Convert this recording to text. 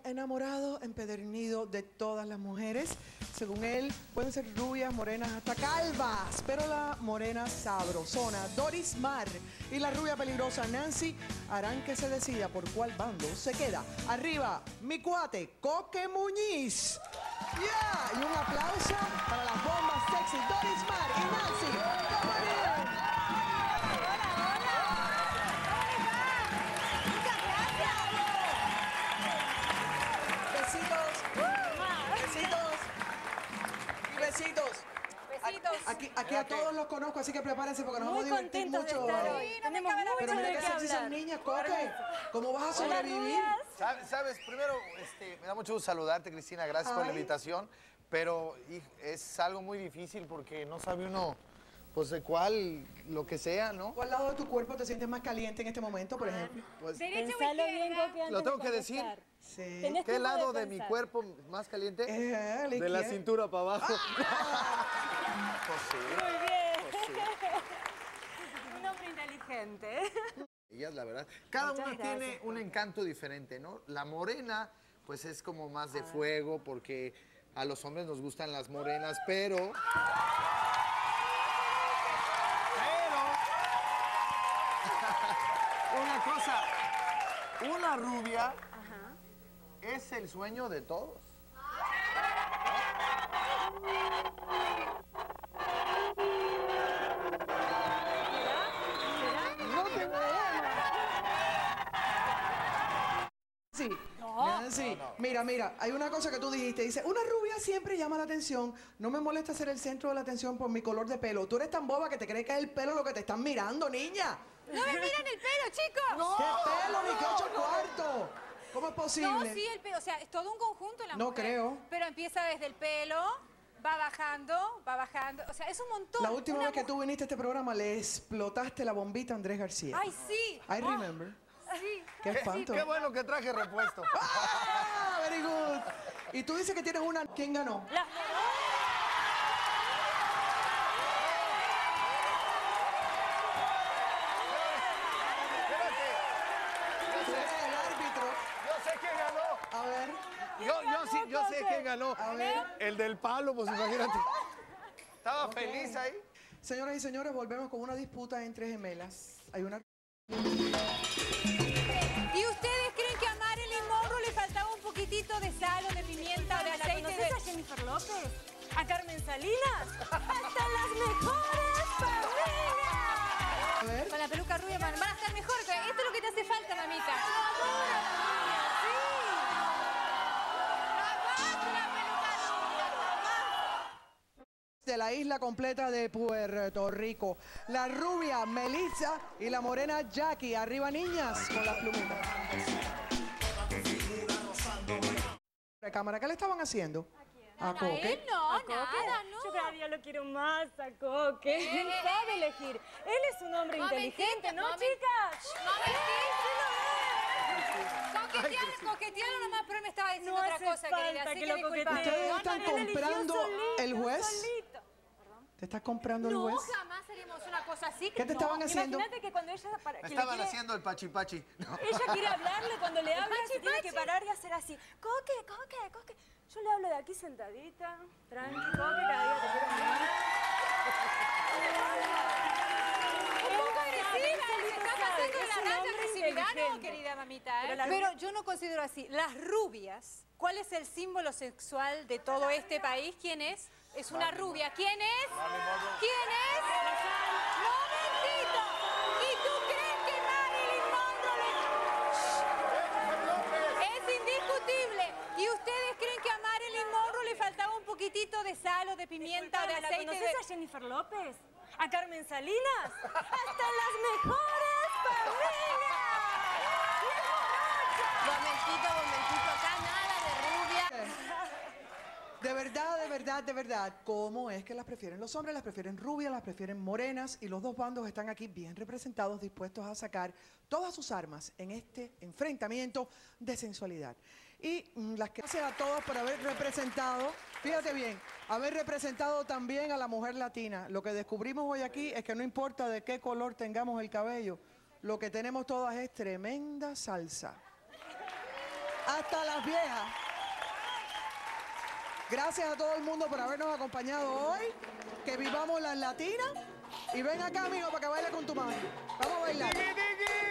enamorado, empedernido de todas las mujeres. Según él, pueden ser rubias, morenas, hasta calvas, pero la morena sabrosona Doris Mar y la rubia peligrosa Nancy harán que se decida por cuál bando se queda. Arriba, mi cuate, Coque Muñiz. Yeah. Y un aplauso para las bombas sexy Doris Mar y Nancy. Besitos. Aquí a todos los conozco, así que prepárense porque nos vamos a divertir mucho. Pero mira que sexy son niñas, Coque. ¿Cómo vas a sobrevivir? Sabes, primero, me da mucho gusto saludarte, Cristina. Gracias por la invitación. Pero es algo muy difícil porque no sabe uno, pues, de cuál, lo que sea, ¿no? ¿Cuál lado de tu cuerpo te sientes más caliente en este momento, por ejemplo? Pues, Pensalo bien, Coque, antes ¿lo tengo de que decir? Sí. ¿Qué lado de mi cuerpo más caliente? De la cintura para abajo. Pues sí. Muy bien. Un hombre inteligente. Ellas, la verdad. Cada una tiene un encanto diferente, ¿no? La morena, pues es como más de fuego, porque a los hombres nos gustan las morenas, pero una cosa, una rubia es el sueño de todos. Sí. Nancy, mira, hay una cosa que tú dijiste. Dice, una rubia siempre llama la atención. No me molesta ser el centro de la atención por mi color de pelo. Tú eres tan boba que te crees que es el pelo lo que te están mirando, niña. ¡No me miran el pelo, chicos! No. ¿Qué pelo ni qué 8 cuartos? ¿Cómo es posible? No, sí, el pelo. O sea, es todo un conjunto la mujer. No creo. Pero empieza desde el pelo, va bajando. O sea, es un montón. La última vez que tú viniste a este programa le explotaste la bombita a Andrés García. ¡Ay, sí! I remember. Sí. Qué espanto. Qué bueno que traje repuesto. ¡Ah! Very good. Y tú dices que tienes una... ¿Quién ganó? El árbitro. Yo sé quién ganó. A ver. Yo sé quién ganó. A ver. El del palo, pues imagínate. Estaba feliz ahí. Señoras y señores, volvemos con una disputa entre gemelas. Hay una... ¿Y ustedes creen que a Marilyn Monroe le faltaba un poquitito de sal o de pimienta o de aceite? ¿Conoces a Jennifer López? ¿A Carmen Salinas? ¡Hasta las mejores familias! A ver. Con la peluca rubia van a estar mejor. Esto es lo que te hace falta, mamita. De la isla completa de Puerto Rico. La rubia Melissa y la morena Jackie. Arriba, niñas, con las plumitas. ¿De cámara qué le estaban haciendo? ¿A Coque? Él no, ¿A Coque? nada, no. Yo cada día lo quiero más a Coque. Sabe elegir. Él es un hombre inteligente, ¿no, chicas? Coquetearon nomás, pero él me estaba diciendo No otra hace cosa, querida. falta Así que que lo disculpa. coquetee. ¿Ustedes están Él eligió comprando solito, el juez? solito. ¿Te estás comprando el No, juez? jamás haríamos una cosa así. ¿Qué te estaban haciendo? Imagínate que cuando ella... Me estaban haciendo el pachipachi. Ella quiere hablarle, cuando le habla se tiene que parar y hacer así. Coque, Coque, Coque. Yo le hablo de aquí sentadita. Tranqui, Coque, cada día te quiero más. Un poco agresiva, se está pasando de la raya agresividad, no, querida mamita. Pero yo no considero así. Las rubias, ¿cuál es el símbolo sexual de todo este país? ¿Quién es? Es una rubia. ¿Quién es? ¿Quién es? ¡Momentito! ¿Y tú crees que Marilyn Monroe es indiscutible? ¿Y ustedes creen que a Marilyn Monroe le faltaba un poquitito de sal o de pimienta o de aceite? ¿Conoces a Jennifer López? ¿A Carmen Salinas? ¡Hasta las mejores familias! Momentito, acá nada de rubia. De verdad, ¿cómo es que las prefieren los hombres? Las prefieren rubias, las prefieren morenas y los dos bandos están aquí bien representados, dispuestos a sacar todas sus armas en este enfrentamiento de sensualidad. Y las que gracias a todos por haber representado, fíjate bien, haber representado también a la mujer latina. Lo que descubrimos hoy aquí es que no importa de qué color tengamos el cabello, lo que tenemos todas es tremenda salsa. hasta las viejas. Gracias a todo el mundo por habernos acompañado hoy. Que vivamos las latinas. Y ven acá, amigo, para que baile con tu mami. Vamos a bailar.